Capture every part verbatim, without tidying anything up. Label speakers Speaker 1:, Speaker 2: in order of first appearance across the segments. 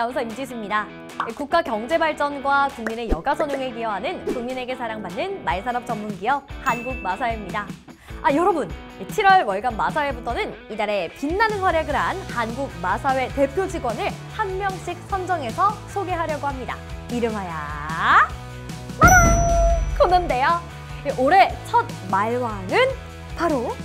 Speaker 1: 아나운서 임지수입니다. 국가 경제 발전과 국민의 여가 선용에 기여하는 국민에게 사랑받는 말산업 전문기업 한국마사회입니다. 아 여러분, 칠월 월간 마사회부터는 이달에 빛나는 활약을 한 한국마사회 대표 직원을 한 명씩 선정해서 소개하려고 합니다. 이름하여 마랑 코너인데요. 올해 첫 말왕은 바로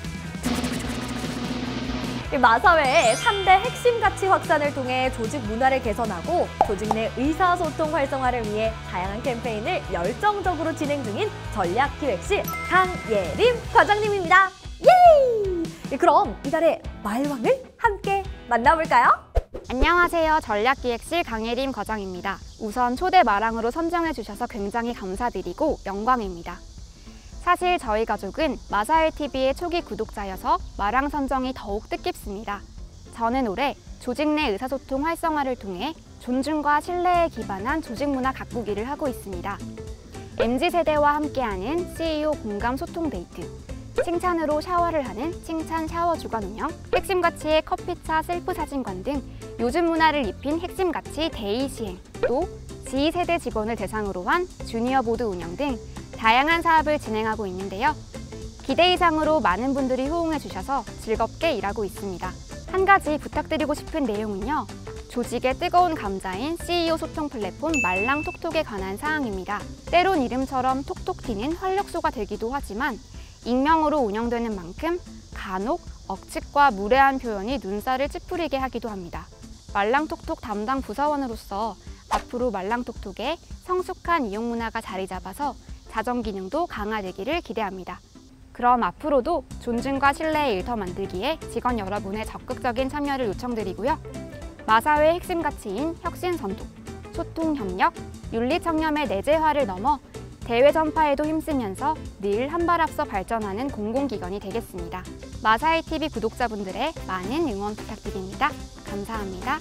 Speaker 1: 마사회의 삼 대 핵심 가치 확산을 통해 조직 문화를 개선하고 조직 내 의사소통 활성화를 위해 다양한 캠페인을 열정적으로 진행 중인 전략기획실 강예림 과장님입니다. 예! 그럼 이달의 말왕을 함께 만나볼까요?
Speaker 2: 안녕하세요. 전략기획실 강예림 과장입니다. 우선 초대 마랑으로 선정해 주셔서 굉장히 감사드리고 영광입니다. 사실 저희 가족은 마사회티비의 초기 구독자여서 마랑 선정이 더욱 뜻깊습니다. 저는 올해 조직 내 의사소통 활성화를 통해 존중과 신뢰에 기반한 조직 문화 가꾸기를 하고 있습니다. 엠지세대와 함께하는 씨이오 공감 소통 데이트, 칭찬으로 샤워를 하는 칭찬 샤워 주간 운영, 핵심 가치의 커피차 셀프 사진관 등 요즘 문화를 입힌 핵심 가치 데이 시행, 또 지이 세대 직원을 대상으로 한 주니어 보드 운영 등 다양한 사업을 진행하고 있는데요. 기대 이상으로 많은 분들이 호응해 주셔서 즐겁게 일하고 있습니다. 한 가지 부탁드리고 싶은 내용은요. 조직의 뜨거운 감자인 씨이오 소통 플랫폼 말랑톡톡에 관한 사항입니다. 때론 이름처럼 톡톡 튀는 활력소가 되기도 하지만 익명으로 운영되는 만큼 간혹 억측과 무례한 표현이 눈살을 찌푸리게 하기도 합니다. 말랑톡톡 담당 부사원으로서 앞으로 말랑톡톡에 성숙한 이용 문화가 자리 잡아서 자정 기능도 강화되기를 기대합니다. 그럼 앞으로도 존중과 신뢰의 일터 만들기에 직원 여러분의 적극적인 참여를 요청드리고요. 마사회의 핵심 가치인 혁신 선도, 소통 협력, 윤리 청렴의 내재화를 넘어 대외 전파에도 힘쓰면서 늘 한 발 앞서 발전하는 공공기관이 되겠습니다. 마사회티비 구독자분들의 많은 응원 부탁드립니다. 감사합니다.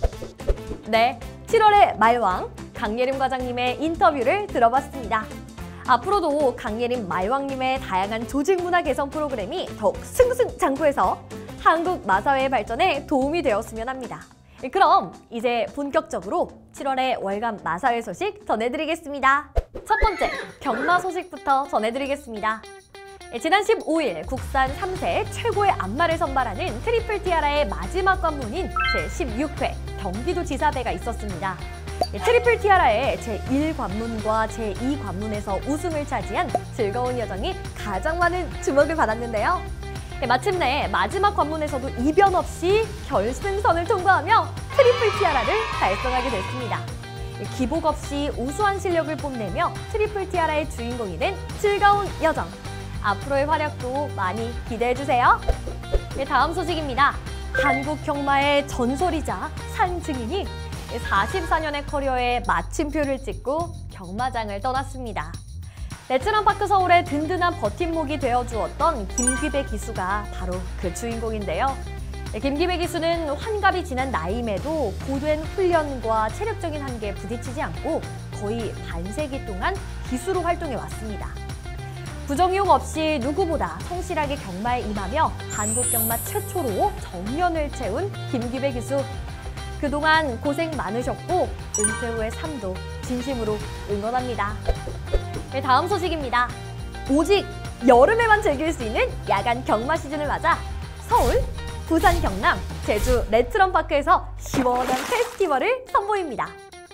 Speaker 1: 네, 칠월의 말왕 강예림 과장님의 인터뷰를 들어봤습니다. 앞으로도 강예림 말왕님의 다양한 조직 문화 개선 프로그램이 더욱 승승장구해서 한국 마사회의 발전에 도움이 되었으면 합니다. 그럼 이제 본격적으로 칠월의 월간 마사회 소식 전해드리겠습니다. 첫 번째, 경마 소식부터 전해드리겠습니다. 지난 십오일 국산 삼 세 최고의 안마를 선발하는 트리플 티아라의 마지막 관문인 제십육 회 경기도지사대가 있었습니다. 트리플 티아라의 제일 관문과 제이 관문에서 우승을 차지한 즐거운 여정이 가장 많은 주목을 받았는데요. 마침내 마지막 관문에서도 이변 없이 결승선을 통과하며 트리플 티아라를 달성하게 됐습니다. 기복 없이 우수한 실력을 뽐내며 트리플 티아라의 주인공이 된 즐거운 여정. 앞으로의 활약도 많이 기대해주세요. 다음 소식입니다. 한국 경마의 전설이자 산 증인이 사십사 년의 커리어에 마침표를 찍고 경마장을 떠났습니다. 내추럴파크 서울의 든든한 버팀목이 되어주었던 김귀배 기수가 바로 그 주인공인데요. 김귀배 기수는 환갑이 지난 나이임에도 고된 훈련과 체력적인 한계에 부딪히지 않고 거의 반세기 동안 기수로 활동해 왔습니다. 부정유혹 없이 누구보다 성실하게 경마에 임하며 한국 경마 최초로 정년을 채운 김귀배 기수. 그동안 고생 많으셨고 은퇴 후의 삶도 진심으로 응원합니다. 네, 다음 소식입니다. 오직 여름에만 즐길 수 있는 야간 경마 시즌을 맞아 서울, 부산, 경남, 제주 레트런파크에서 시원한 페스티벌을 선보입니다.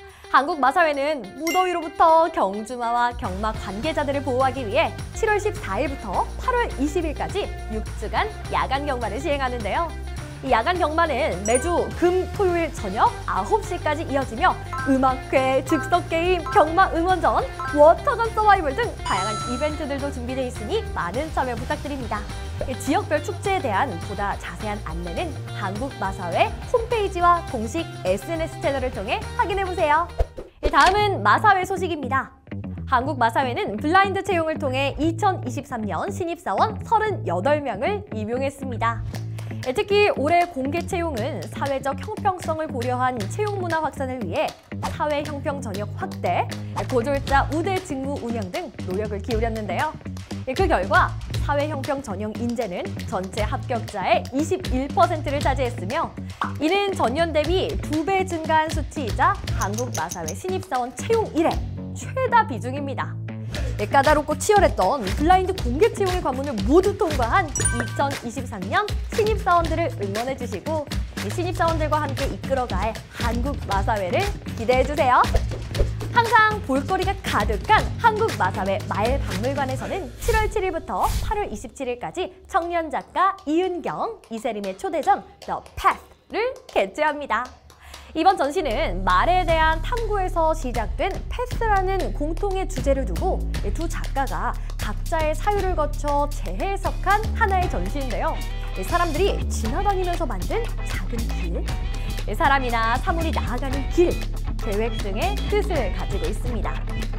Speaker 1: 한국마사회는 무더위로부터 경주마와 경마 관계자들을 보호하기 위해 칠월 십사일부터 팔월 이십일까지 육 주간 야간 경마를 시행하는데요. 이 야간 경마는 매주 금, 토요일 저녁 아홉 시까지 이어지며 음악회, 즉석게임, 경마 응원전, 워터건 서바이벌 등 다양한 이벤트들도 준비되어 있으니 많은 참여 부탁드립니다. 지역별 축제에 대한 보다 자세한 안내는 한국마사회 홈페이지와 공식 에스엔에스 채널을 통해 확인해보세요. 다음은 마사회 소식입니다. 한국마사회는 블라인드 채용을 통해 이천이십삼 년 신입사원 서른여덟 명을 임용했습니다. 특히 올해 공개 채용은 사회적 형평성을 고려한 채용 문화 확산을 위해 사회 형평 전역 확대, 고졸자 우대 직무 운영 등 노력을 기울였는데요. 그 결과 사회 형평 전형 인재는 전체 합격자의 이십일 퍼센트를 차지했으며 이는 전년 대비 두 배 증가한 수치이자 한국 마사회 신입사원 채용 이래 최다 비중입니다. 까다롭고 치열했던 블라인드 공개 채용의 관문을 모두 통과한 이천이십삼 년 신입사원들을 응원해주시고 신입사원들과 함께 이끌어갈 한국 마사회를 기대해주세요. 항상 볼거리가 가득한 한국 마사회 마을박물관에서는 칠월 칠일부터 팔월 이십칠일까지 청년 작가 이은경, 이세림의 초대전 The Path를 개최합니다. 이번 전시는 말에 대한 탐구에서 시작된 패스라는 공통의 주제를 두고 두 작가가 각자의 사유를 거쳐 재해석한 하나의 전시인데요. 사람들이 지나다니면서 만든 작은 길, 사람이나 사물이 나아가는 길, 계획 등의 뜻을 가지고 있습니다.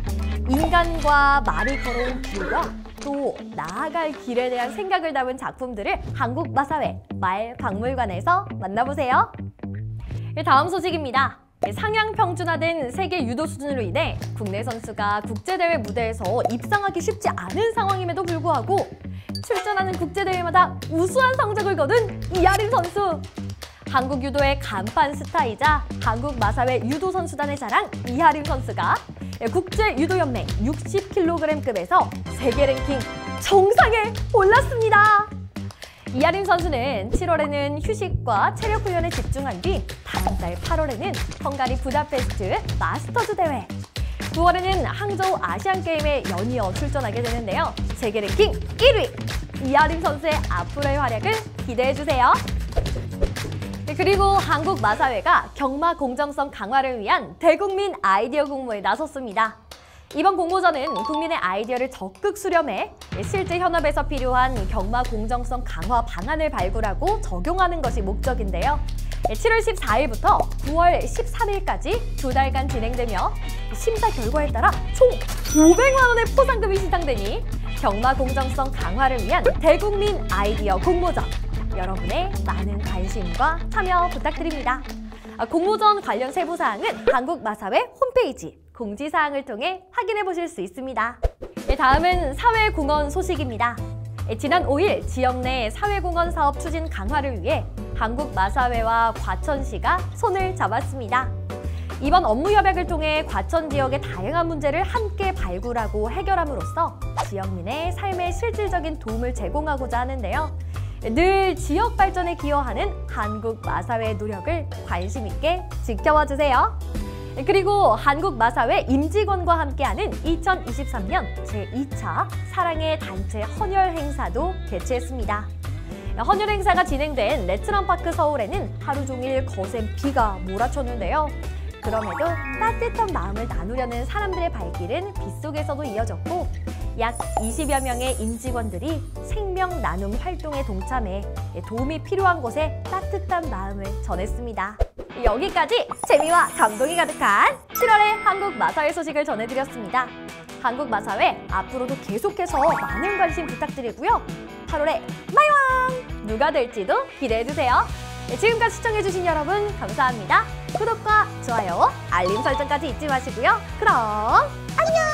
Speaker 1: 인간과 말이 걸어온 길과 또 나아갈 길에 대한 생각을 담은 작품들을 한국 마사회 마을박물관에서 만나보세요. 다음 소식입니다. 상향 평준화된 세계 유도 수준으로 인해 국내 선수가 국제대회 무대에서 입상하기 쉽지 않은 상황임에도 불구하고 출전하는 국제대회마다 우수한 성적을 거둔 이하림 선수. 한국 유도의 간판 스타이자 한국 마사회 유도 선수단의 자랑 이하림 선수가 국제유도연맹 육십 킬로그램급에서 세계 랭킹 정상에 올랐습니다. 이하림 선수는 칠월에는 휴식과 체력 훈련에 집중한 뒤 다음 달 팔월에는 헝가리 부다페스트 마스터즈 대회, 구월에는 항저우 아시안게임에 연이어 출전하게 되는데요. 세계 랭킹 일 위! 이하림 선수의 앞으로의 활약을 기대해주세요. 그리고 한국 마사회가 경마 공정성 강화를 위한 대국민 아이디어 공모에 나섰습니다. 이번 공모전은 국민의 아이디어를 적극 수렴해 실제 현업에서 필요한 경마 공정성 강화 방안을 발굴하고 적용하는 것이 목적인데요. 칠월 십사일부터 구월 십삼일까지 두 달간 진행되며 심사 결과에 따라 총 오백만 원의 포상금이 시상되니 경마 공정성 강화를 위한 대국민 아이디어 공모전, 여러분의 많은 관심과 참여 부탁드립니다. 공모전 관련 세부사항은 한국 마사회 홈페이지 공지사항을 통해 확인해 보실 수 있습니다. 다음은 사회공헌 소식입니다. 지난 오일 지역 내 사회공헌 사업 추진 강화를 위해 한국 마사회와 과천시가 손을 잡았습니다. 이번 업무 협약을 통해 과천 지역의 다양한 문제를 함께 발굴하고 해결함으로써 지역민의 삶에 실질적인 도움을 제공하고자 하는데요. 늘 지역 발전에 기여하는 한국 마사회의 노력을 관심 있게 지켜봐 주세요. 그리고 한국 마사회 임직원과 함께하는 이천이십삼 년 제이 차 사랑의 단체 헌혈 행사도 개최했습니다. 헌혈 행사가 진행된 레트런파크 서울에는 하루 종일 거센 비가 몰아쳤는데요. 그럼에도 따뜻한 마음을 나누려는 사람들의 발길은 빗속에서도 이어졌고 약 이십여 명의 임직원들이 생명 나눔 활동에 동참해 도움이 필요한 곳에 따뜻한 마음을 전했습니다. 여기까지 재미와 감동이 가득한 칠월의 한국 마사회 소식을 전해드렸습니다. 한국 마사회 앞으로도 계속해서 많은 관심 부탁드리고요. 팔월에 마이왕! 누가 될지도 기대해주세요. 지금까지 시청해주신 여러분 감사합니다. 구독과 좋아요, 알림 설정까지 잊지 마시고요. 그럼 안녕!